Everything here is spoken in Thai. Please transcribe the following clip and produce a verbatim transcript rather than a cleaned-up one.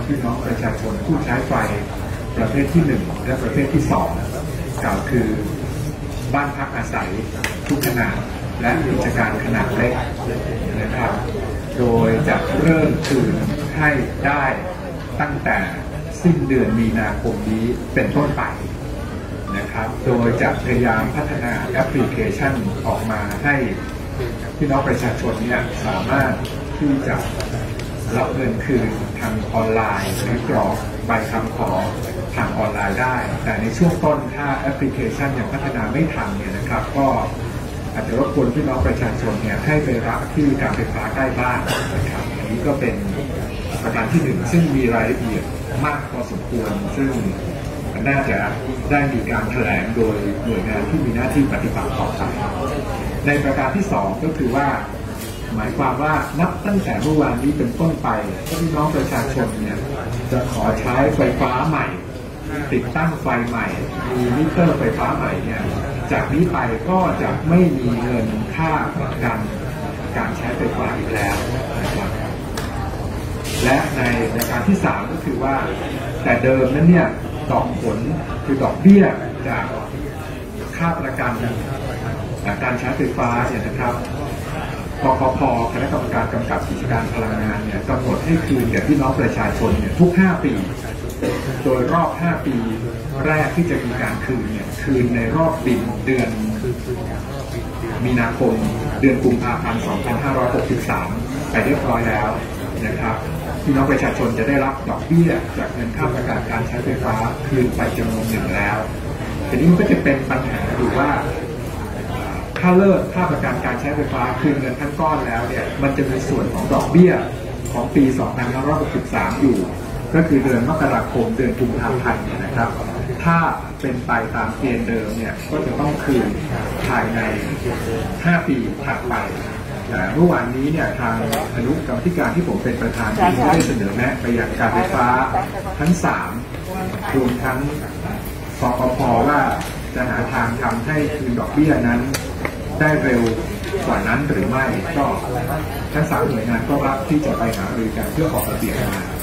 พี่น้องประชาชนผู้ใช้ไฟประเภทที่หนึ่งและประเภทที่สองกล่าวคือบ้านพักอาศัยทุกขนาดและกิจการขนาดเล็กนะครับโดยจะเริ่มคืนให้ได้ตั้งแต่สิ้นเดือนมีนาคมนี้เป็นต้นไปนะครับโดยจะพยายามพัฒนาแอปพลิเคชันออกมาให้พี่น้องประชาชนเนี่ยสามารถที่จะรับเงินคืนทางออนไลน์หรือกรอกใบคำขอทางออนไลน์ได้แต่ในช่วงต้นถ้าแอปพลิเคชันยังพัฒนาไม่ทันเนี่ยนะครับก็อาจจะรบกวนพี่น้องประชาชนเนี่ยให้ไปรับที่การไฟฟ้าใกล้บ้านนะครับอันนี้ก็เป็นประการที่หนึ่งซึ่งมีรายละเอียดมากพอสมควรซึ่งน่าจะได้มีการแถลงโดยหน่วยงานที่มีหน้าที่ปฏิบัติต่อไปในประการที่สองก็คือว่าหมายความว่านับตั้งแต่เมื่อวานนี้เป็นต้นไปพี่น้องประชาชนเนี่ยจะขอใช้ไฟฟ้าใหม่ติดตั้งไฟใหม่มีมิเตอร์ไฟฟ้าใหม่เนี่ยจากนี้ไปก็จะไม่มีเงินค่าประกันการใช้ไฟฟ้าอีกแล้วนะครับและในประการที่สามก็คือว่าแต่เดิมนั้นเนี่ยดอกผลคือดอกเบี้ยจากค่าประกันการใช้ไฟฟ้าเนี่ยนะครับกกพ.คณะกรรมการกำกับกิจการพลังงานเนี่ยกำหนดให้คืนแก่พี่น้องประชาชนเนี่ยทุกห้าปีโดยรอบห้าปีแรกที่จะมีการคืนเนี่ยคืนในรอบปีเดือนมีนาคมเดือนกุมภาพันธ์สองพันห้าร้อยหกสิบสามไปเรียบร้อยแล้วนะครับพี่น้องประชาชนจะได้รับดอกเบี้ยจากเงินค่าประกันการใช้ไฟฟ้าคืนไปจำนวนหนึ่งแล้วทีนี้มันก็จะเป็นปัญหาอยู่ว่าถ้าเลิกค่าประกันการใช้ไฟฟ้าคืนเงินทั้งก้อนแล้วเนี่ยมันจะมีส่วนของดอกเบี้ยของปีสองพันห้าร้อยหกสิบสามอยู่ก็คือเดือนมกราคมเดือนกุมภาพันธ์นะครับถ้าเป็นไปตามเกณฑ์เดิมเนี่ยก็จะต้องคืนภายในห้าปีถัดไปแต่เมื่อวานนี้เนี่ยทางอนุกรรมธิการที่ผมเป็นประธานได้เสนอแนะไปยังการไฟฟ้าทั้งสามรวมทั้งสกพ.ว่าจะหาทางทำให้คืนดอกเบี้ยนั้นได้เร็วกว่านั้นหรือไม่ก็ทั้งสามหน่วยงานก็รับที่จะไปหารือกันเพื่อออกระเบียบมา